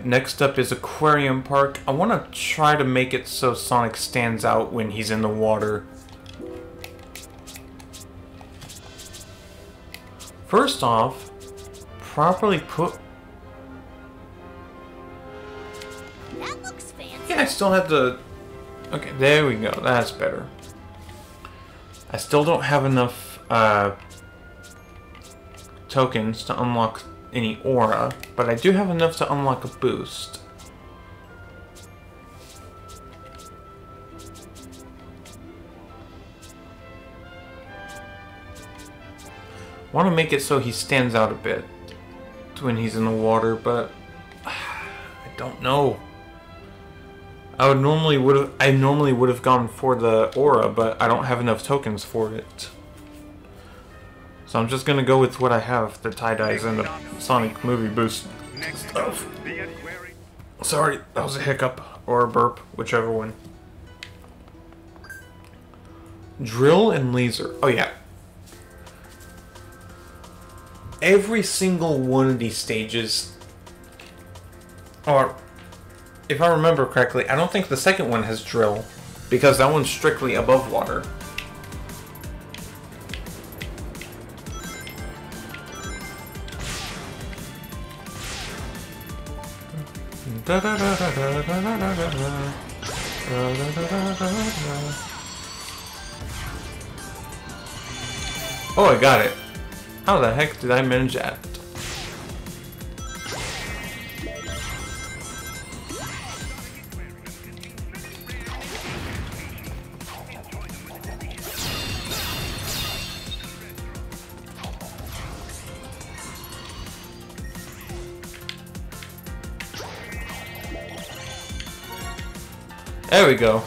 Alright, next up is Aquarium Park. I want to try to make it so Sonic stands out when he's in the water. First off, properly put... That looks fancy. Yeah, I still have to... Okay, there we go. That's better. I still don't have enough tokens to unlock any aura, but I do have enough to unlock a boost. I want to make it so he stands out a bit when he's in the water, but I don't know. I normally would have gone for the aura, but I don't have enough tokens for it. So I'm just gonna go with what I have, the tie-dyes and the Sonic movie boost stuff. Sorry, that was a hiccup or a burp, whichever one. Drill and Laser. Oh yeah. Every single one of these stages, or if I remember correctly, I don't think the second one has drill, because that one's strictly above water. Oh, I got it. How the heck did I manage that? There we go.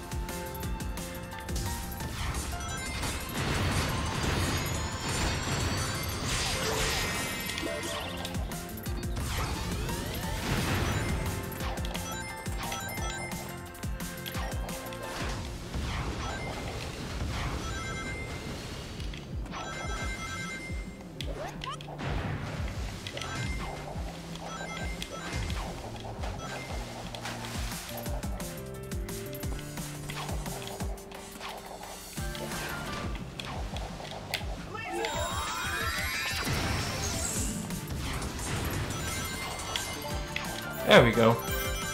There we go.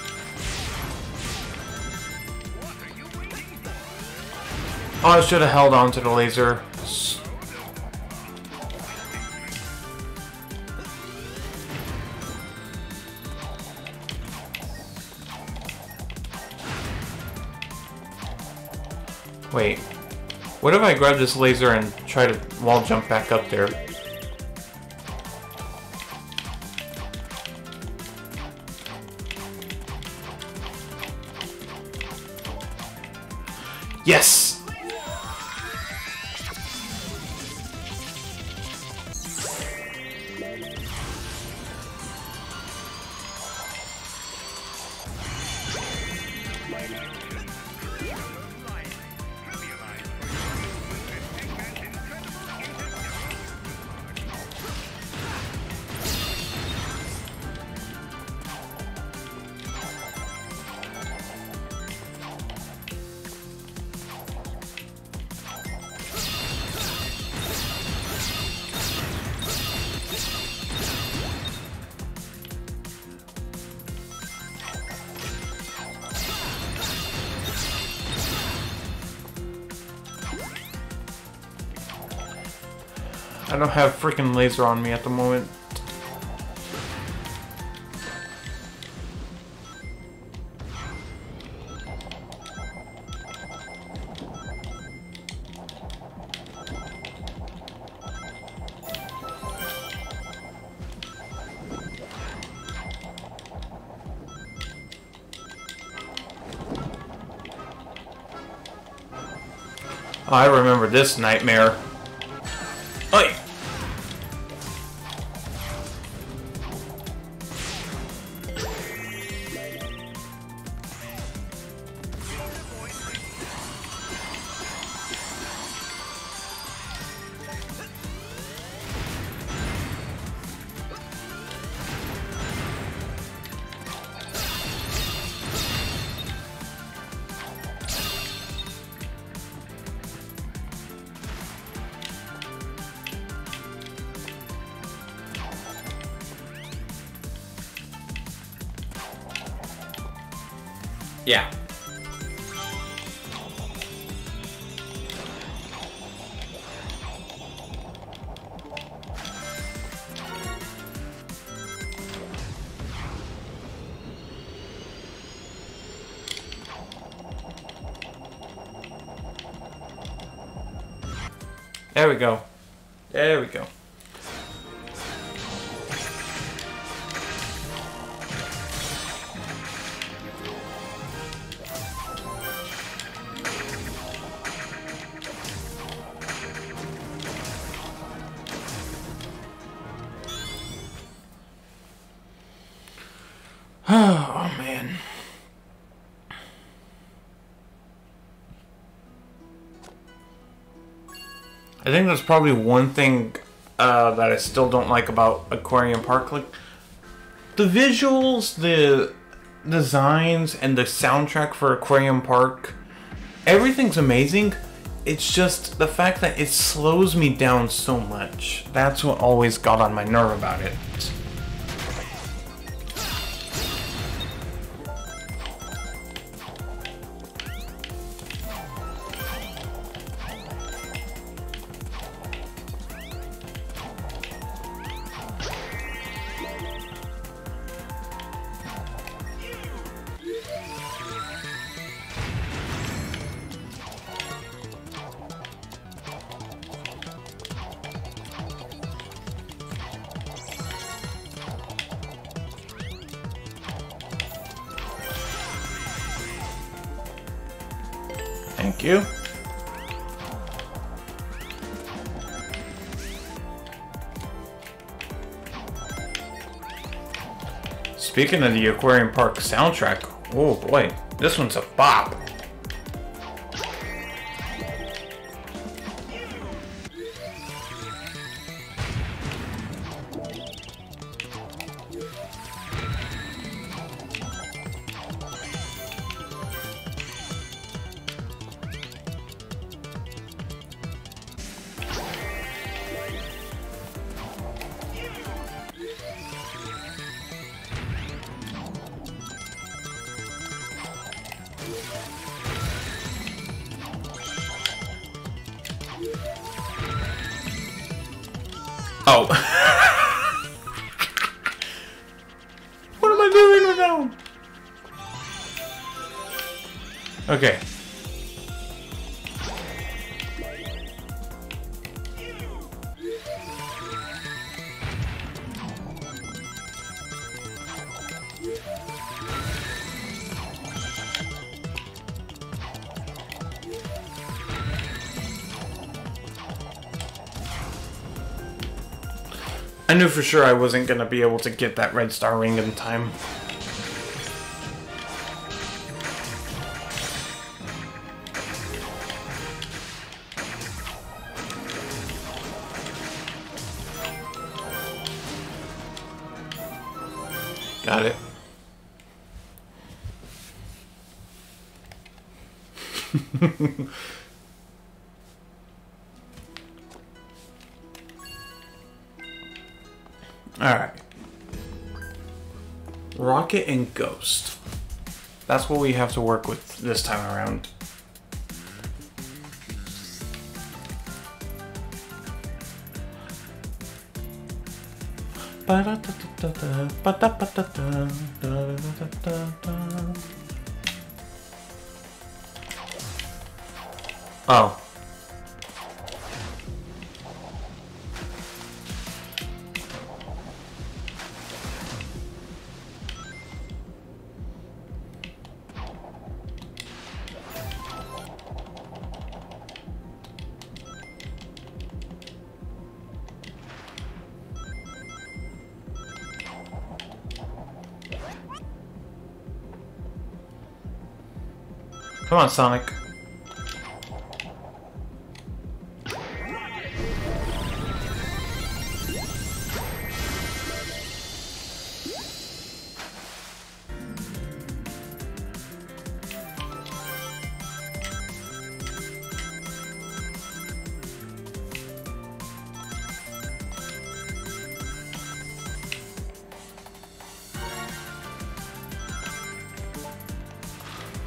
Oh, I should have held on to the laser. Wait. What if I grab this laser and try to wall jump back up there? Yes! I don't have freaking laser on me at the moment. Oh, I remember this nightmare. Oi! Yeah. There we go. There we go. Oh, man. I think that's probably one thing that I still don't like about Aquarium Park. Like, the visuals, the designs, and the soundtrack for Aquarium Park, everything's amazing. It's just the fact that it slows me down so much. That's what always got on my nerve about it. Thank you. Speaking of the Aquarium Park soundtrack, oh boy, this one's a bop. Oh. What am I doing with that one? Okay. I knew for sure I wasn't going to be able to get that red star ring in time. Got it. Alright. Rocket and Ghost. That's what we have to work with this time around. Oh. Come on, Sonic.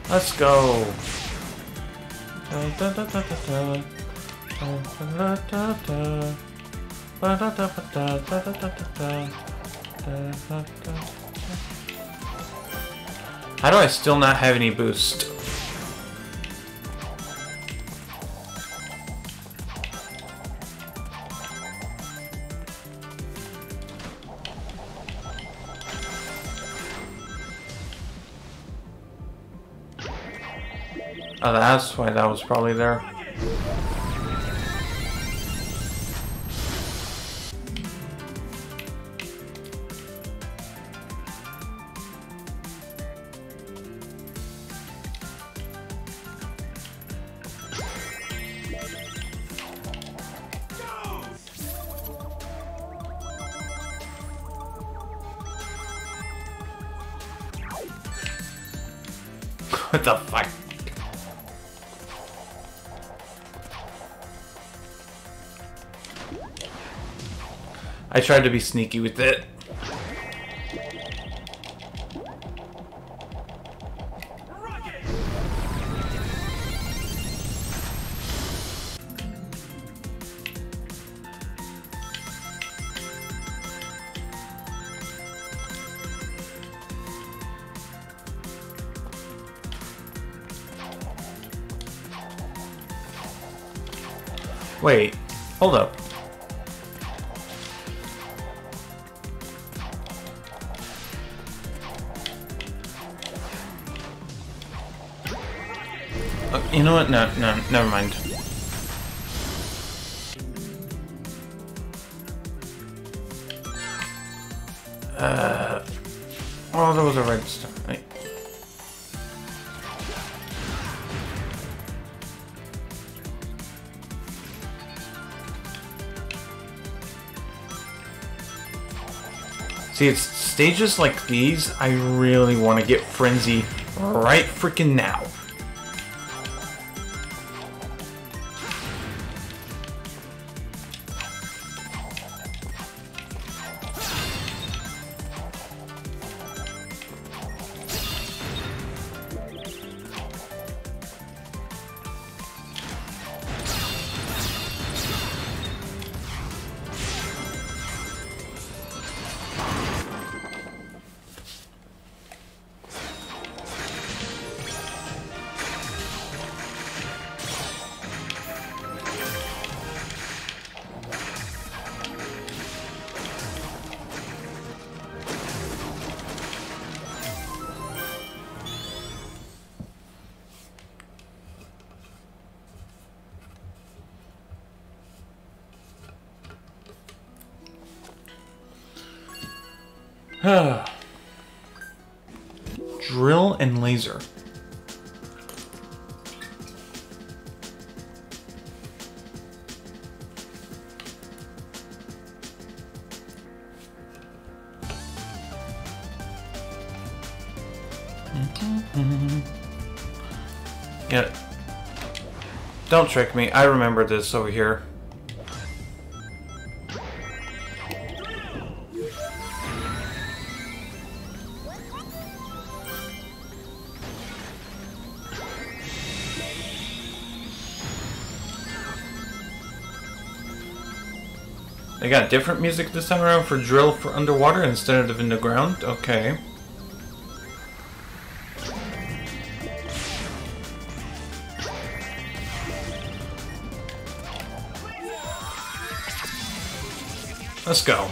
Let's go. How do I still not have any boost? Oh, that's why that was probably there. What the fuck? I tried to be sneaky with it. Wait, hold up. You know what? No, never mind. Oh, there was a red star. Right. See, it's stages like these I really want to get Frenzy right freaking now. Drill and Laser. Yeah. Don't trick me. I remember this over here. They got different music this time around for drill for underwater instead of in the ground? Okay. Let's go.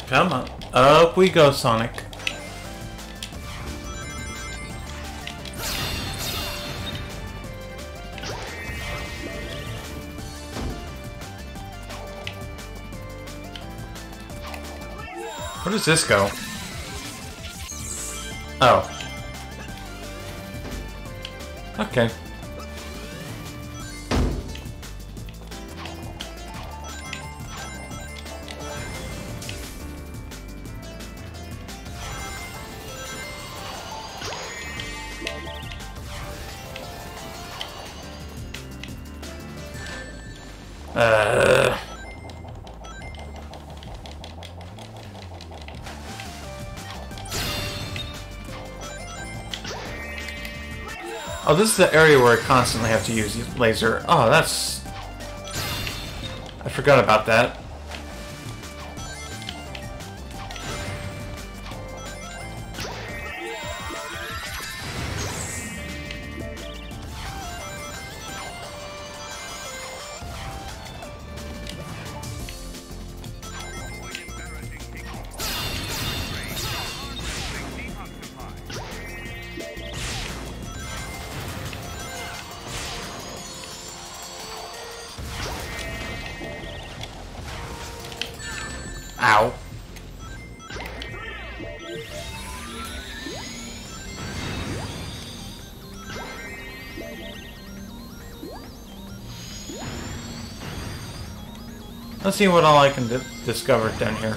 Come on. Up we go, Sonic. Where does this go? Oh. Okay. Oh, this is the area where I constantly have to use laser. Oh, that's... I forgot about that. Ow. Let's see what all I can discover down here.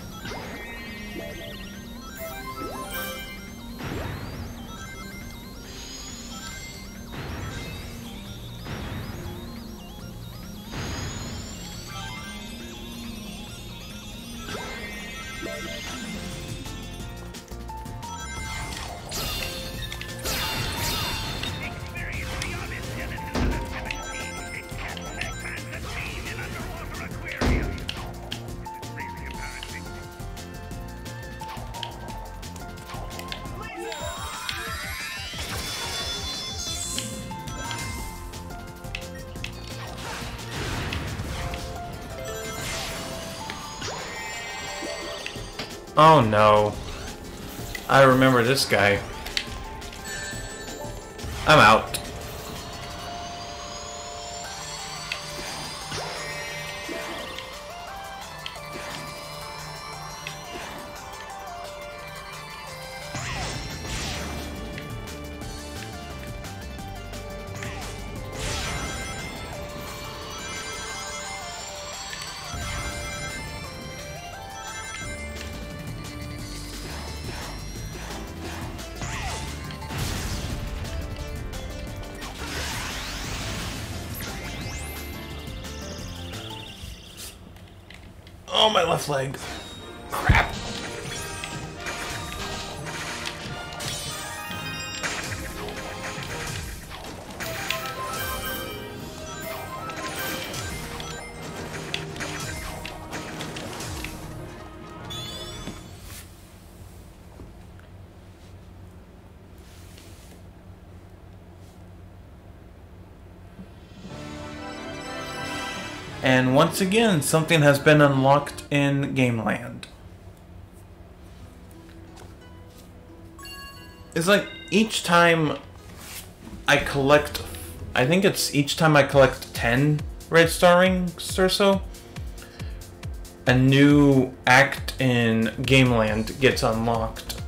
Oh no. I remember this guy. I'm out. Oh, my left leg. Crap. And once again, something has been unlocked in Gameland. It's like each time I collect, I think it's each time I collect 10 red star rings or so, a new act in Gameland gets unlocked.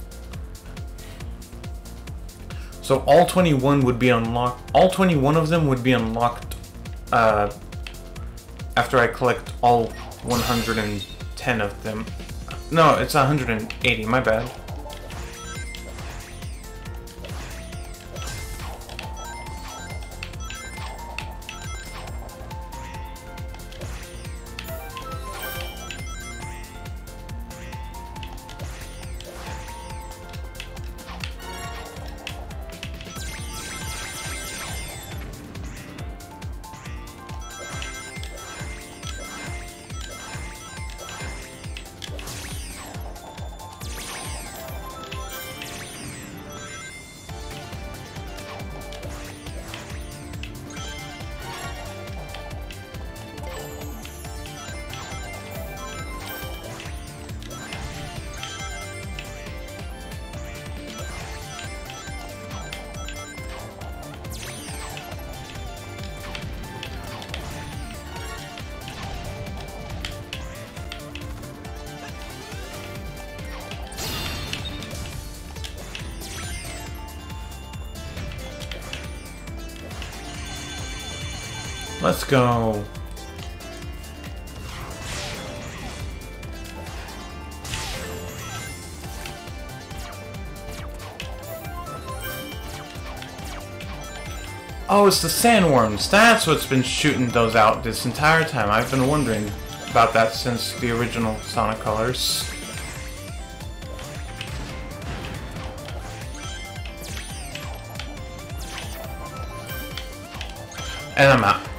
So all 21 would be unlocked, all 21 of them would be unlocked after I collect all 110 of them. No, it's 180, my bad. Let's go. Oh, it's the sandworms. That's what's been shooting those out this entire time. I've been wondering about that since the original Sonic Colors. And I'm out.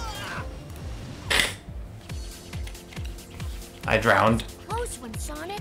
I drowned. Close one, Sonic.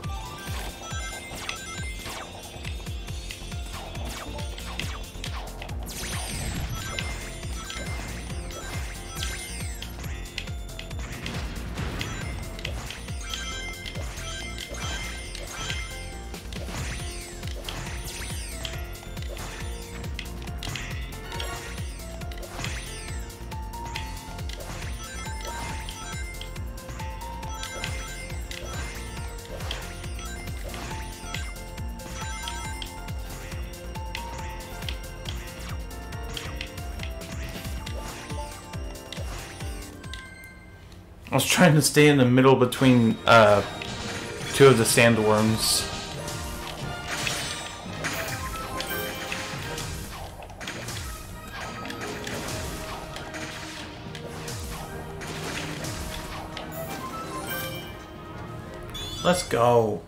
I was trying to stay in the middle between two of the sandworms. Let's go.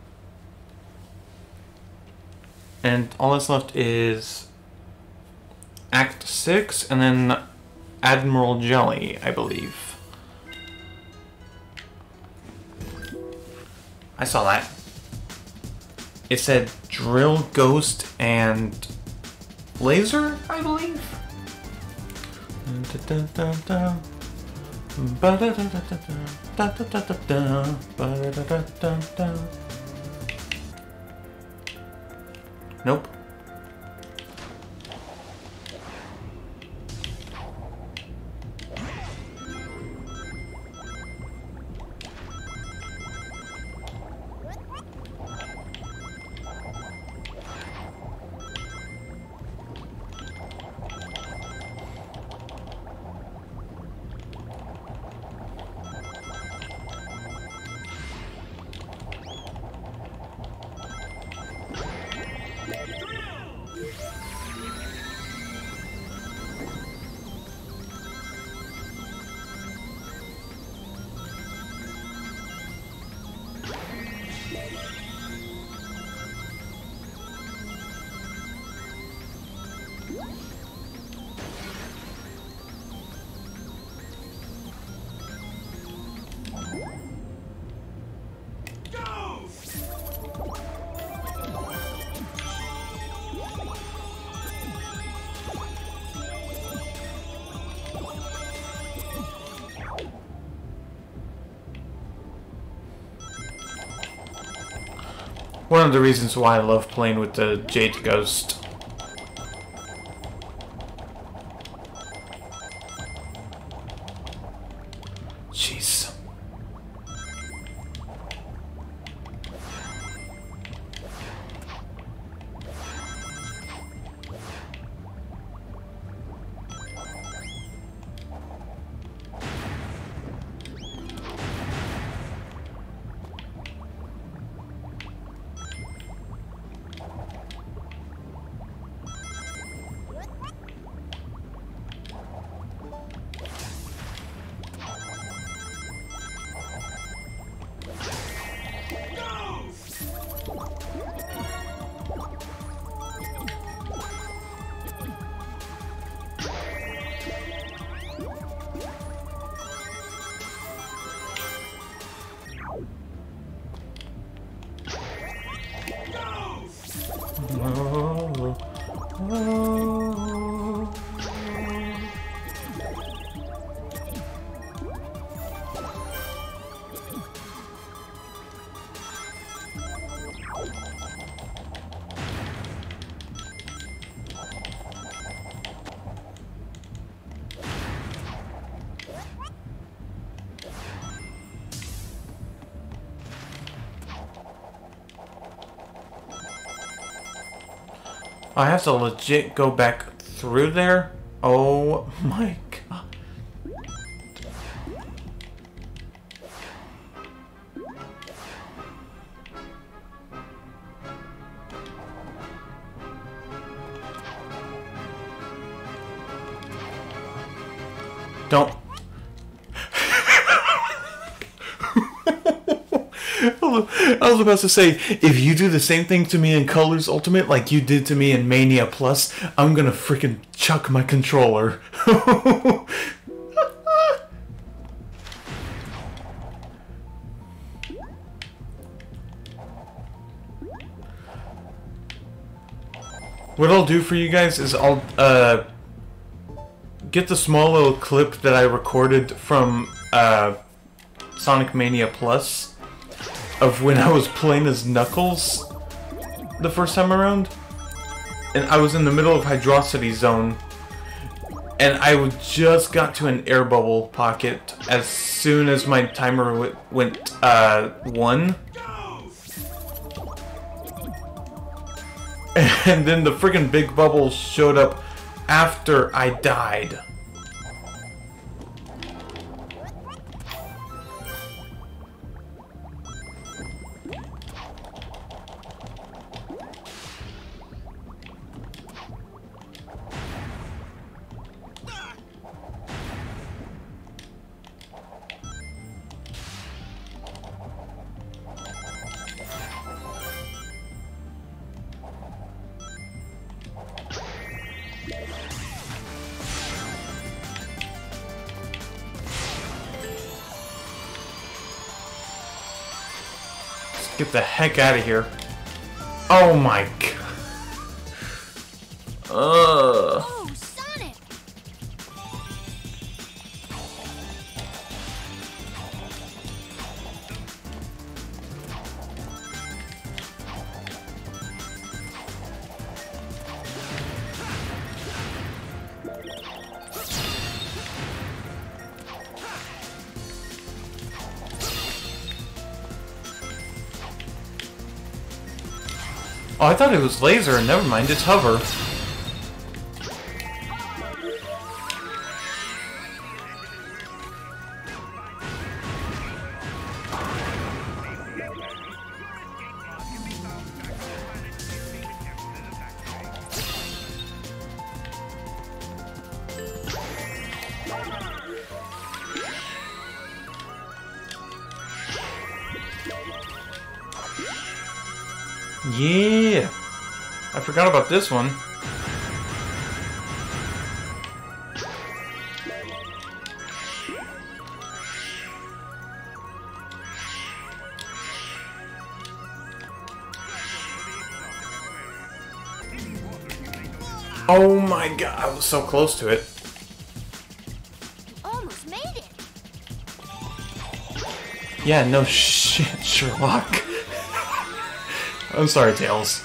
And all that's left is Act 6 and then Admiral Jelly, I believe. I saw that. It said Drill, Ghost, and Laser, I believe. Nope. One of the reasons why I love playing with the Jade Ghost. Jeez. I have to legit go back through there? Oh my god. Don't. I was about to say, if you do the same thing to me in Colors Ultimate like you did to me in Mania Plus, I'm gonna freaking chuck my controller. What I'll do for you guys is I'll get the small little clip that I recorded from Sonic Mania Plus of when I was playing as Knuckles the first time around, and I was in the middle of Hydrocity Zone, and I just got to an air bubble pocket as soon as my timer went 1. And then the friggin' big bubble showed up after I died. Get the heck out of here. Oh my god. Oh, Sonic! Oh, I thought it was laser. Never mind, it's hover. Yeah! I forgot about this one. Oh my god, I was so close to it. Almost made it. Yeah, no shit, Sherlock. I'm sorry, Tails.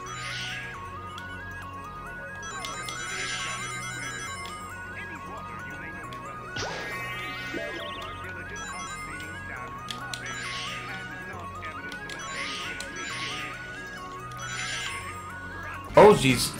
Oh, jeez.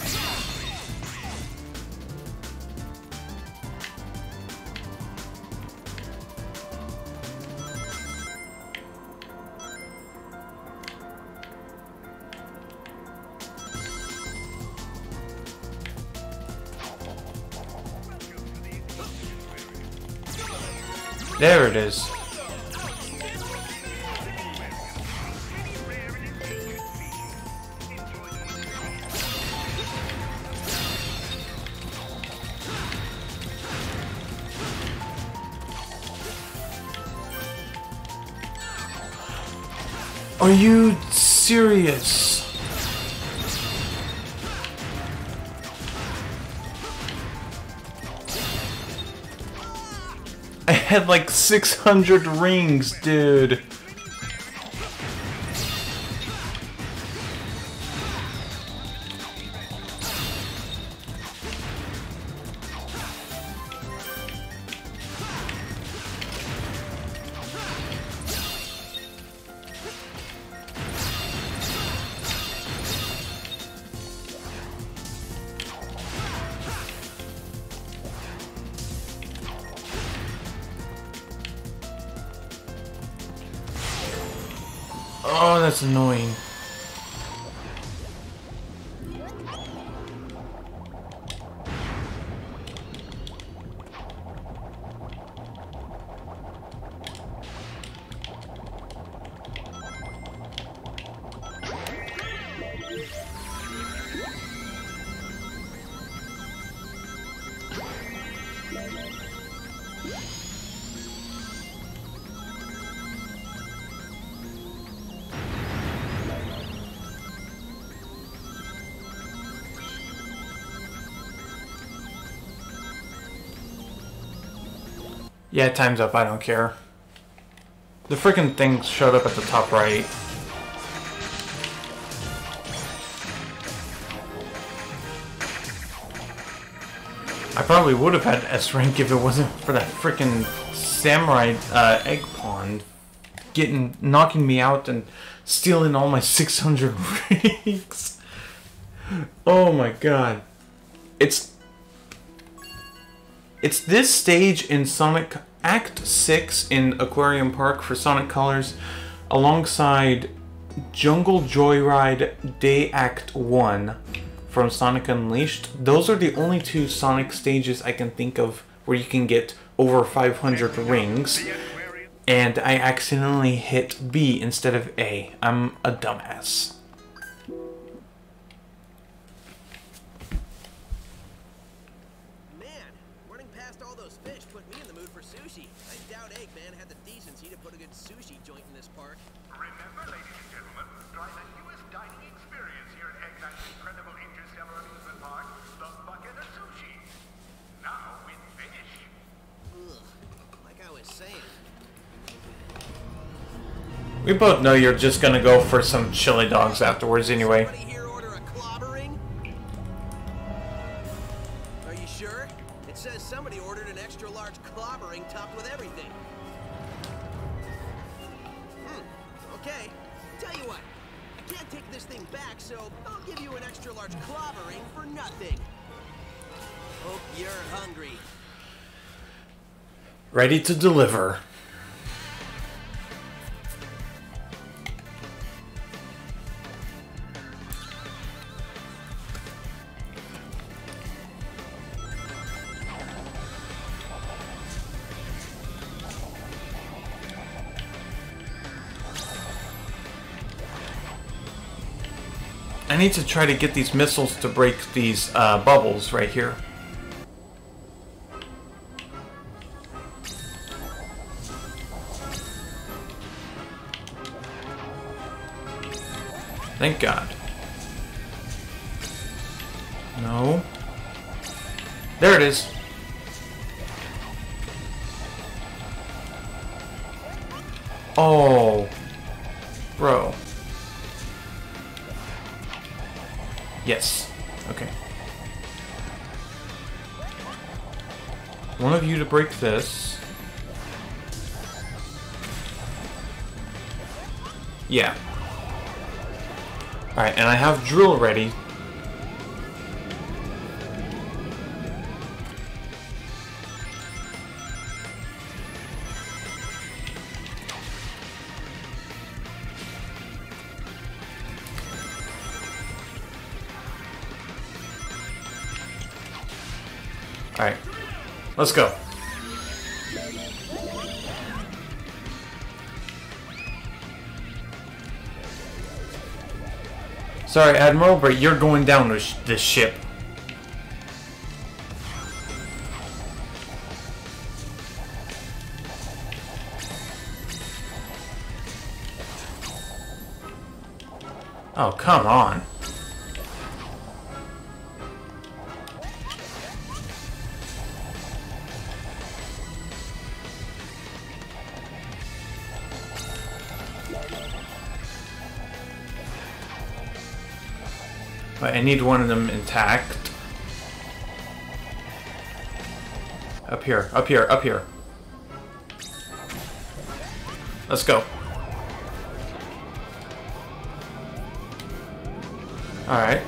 There it is. Are you serious? I had like 600 rings, dude. Oh, that's annoying. Yeah, time's up. I don't care. The freaking thing showed up at the top right. I probably would have had S rank if it wasn't for that freaking samurai egg pond knocking me out and stealing all my 600 rings. Oh my god. It's this stage in Sonic Act 6 in Aquarium Park for Sonic Colors alongside Jungle Joyride Day Act 1 from Sonic Unleashed. Those are the only two Sonic stages I can think of where you can get over 500 rings. And I accidentally hit B instead of A. I'm a dumbass. Man, running past all those fish put me in the mood for sushi. I doubt Eggman had the decency to put a good sushi joint in this park. Remember, ladies and gentlemen, try the newest dining experience here at Eggman's incredible interstellar amusement park, the bucket of sushi. Now with fish. Ugh, like I was saying. We both know you're just gonna go for some chili dogs afterwards anyway. Somebody here order a clobbering? Are you sure? It says somebody ordered an extra large clobbering topped with everything. Okay. Tell you what, I can't take this thing back, so I'll give you an extra large clobbering for nothing. Hope you're hungry. Ready to deliver. I need to try to get these missiles to break these bubbles right here. Thank God. No. There it is. Oh. Bro. Yes. Okay. One of you to break this. Yeah. Alright, and I have drill ready. Alright, let's go. Sorry, Admiral, but you're going down this ship. Oh, come on. But I need one of them intact. Up here, up here, up here. Let's go. Alright.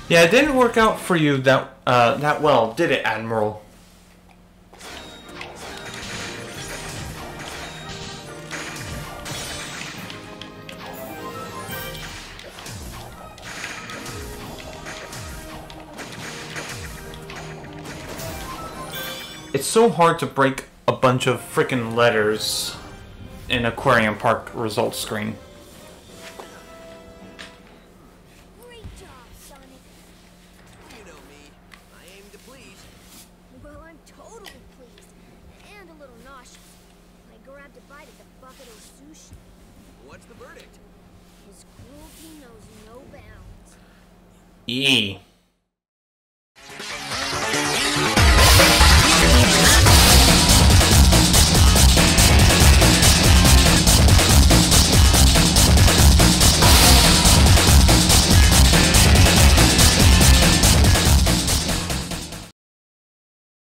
Yeah, it didn't work out for you that well, did it, Admiral? It's so hard to break a bunch of freaking letters in Aquarium Park results screen. Great job, Sonic. You know me. I aim to please. Well, I'm totally pleased. And a little nauseous. I grabbed a bite at the bucket of sushi. What's the verdict? His cruelty knows no bounds. E.